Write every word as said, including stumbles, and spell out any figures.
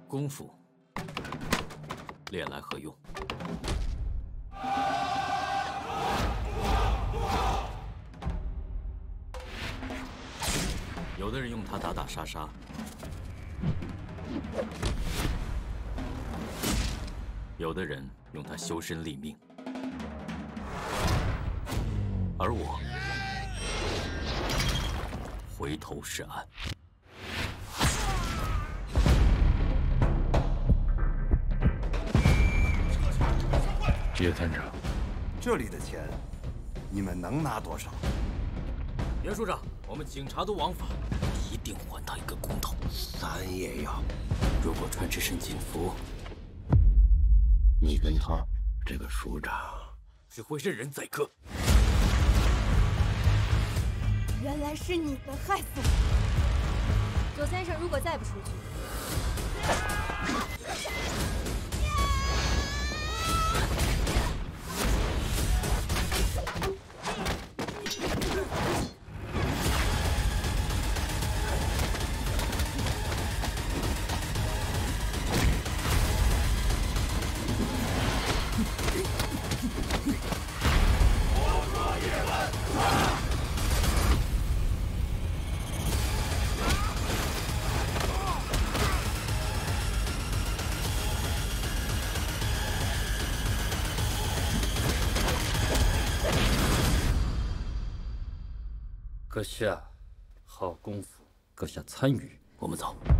功夫练来何用？有的人用它打打杀杀，有的人用它修身立命，而我回头是岸。 叶探长， 这里的钱，你们能拿多少？ 袁署长，我们警察都枉法，一定还他一个公道。 三也要。 如果穿这身警服， 你跟他这个署长只会任人宰割。 原来是你们害死我！左先生，如果再不出去， 阁下，好功夫，阁下参与。 我们走。